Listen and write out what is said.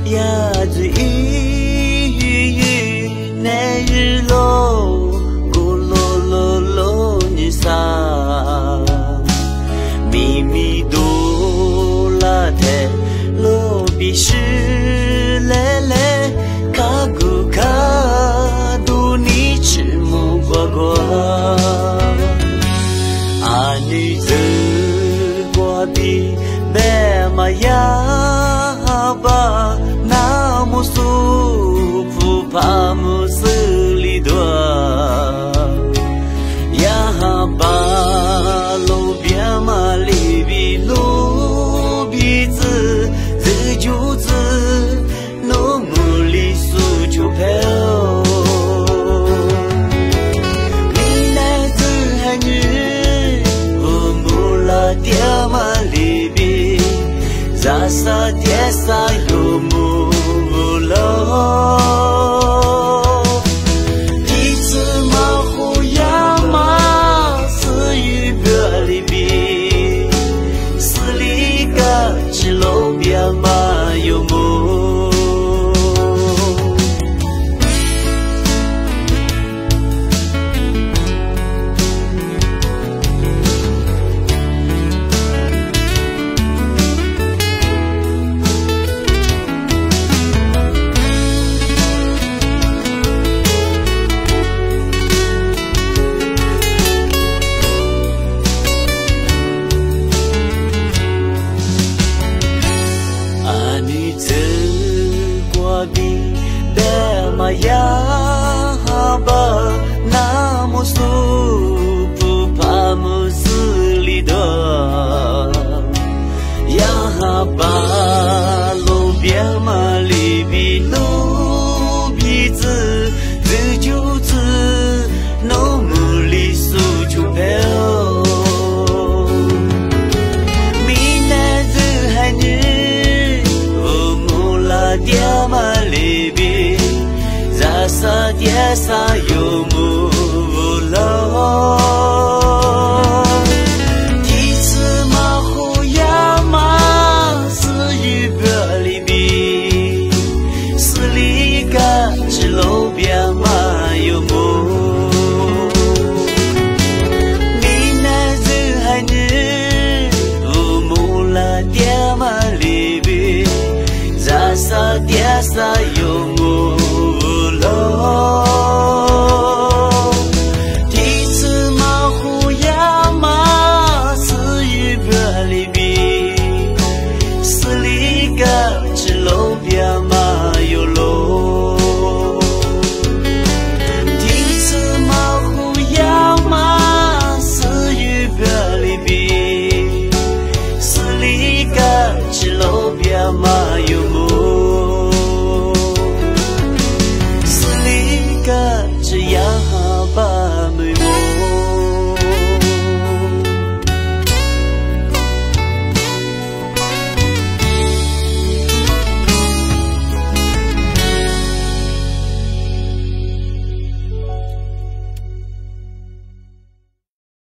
呀子雨那日落，咕噜噜噜你撒，咪咪嘟啦忒罗比是嘞嘞，卡古卡杜你吃木瓜瓜，阿女子瓜比白马呀吧，那么舒服帕姆斯里多，呀吧路边马里比路比子，自就子努木里苏就陪哦，你来自汉语，我木拉爹马里比。Rasa desa yomu lo一次马虎呀马死于别离别死里个只路边马有木呀吧，那么舒服，帕姆斯里多，呀吧，路边马里比路比子，自就子，努木里苏就陪哦，米奈子汉日，我木拉爹马里比。Rasa desa yomu lo一次马虎呀马死于别离别死里个只路边马有木你那日汉日我木拉爹马离别Rasa desa yomu